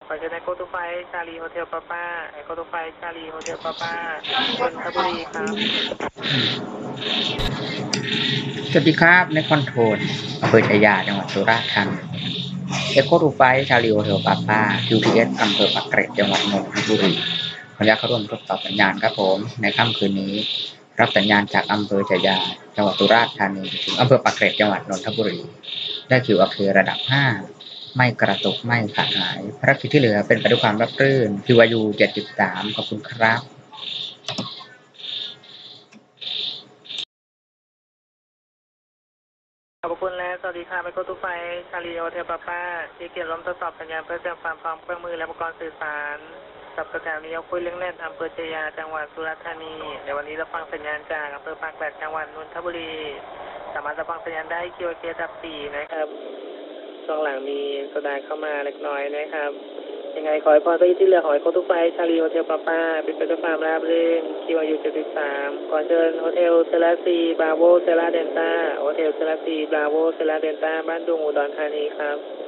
ขอเชิญไอโกทูไฟชาลีโฮเทลป้าป้าไอโกทูไฟชาลีโฮเทลป้าป้านนทบุรีครับสวัสดีครับในคอนโทรลอำเภอชายาจังหวัดสุราษฎร์ธานีเอ็กโคทูไฟชาลีโอเทลปาป้า QTS อำเภอปากเกร็ดจังหวัดนนทบุรีขออนุญาตเข้าร่วมทดสอบสัญญาณครับผมในค่ำคืนนี้รับสัญญาณจากอำเภอชายาจังหวัดสุราษฎร์ธานีถึงอำเภอปากเกร็ดจังหวัดนนทบุรีได้QAKระดับ5ไม่กระตุกไม่ขาดหายภารกิจที่เหลือเป็นไปด้วยความราบรื่น QAU 73ขอบคุณครับขอบคุณและสวัสดีค่ะไอโกทูไฟชาลีโฮเทลป้าป้าที่เกียรติร่วมทดสอบสัญญาณเพื่อเตรียมความพร้อมเครื่องมือและอุปกรณ์สื่อสารกับสถานีเอาคุยเรื่องเล่นอำเภอชายาจังหวัดสุราษฎร์ธานีในวันนี้เราฟังสัญญาณจากอำเภอปากแปดจังหวัดนนทบุรีสามารถรับฟังสัญญาณได้QAKระดับ4นะครับช่วงหลังมีโซดาเข้ามาเล็กน้อยนะครับยังไงขอให้พรที่เหลือขอให้โกทูไฟชาลีโฮเทลป้าป้าเป็นไปด้วยความราบรื่นQAU 73ขอเชิญโฮเทลเซราซีบราโวเซราเดนต้าโฮเทลเซราซีบราโวเซราเดนต้าบ้านดุงอุดรธานีครับ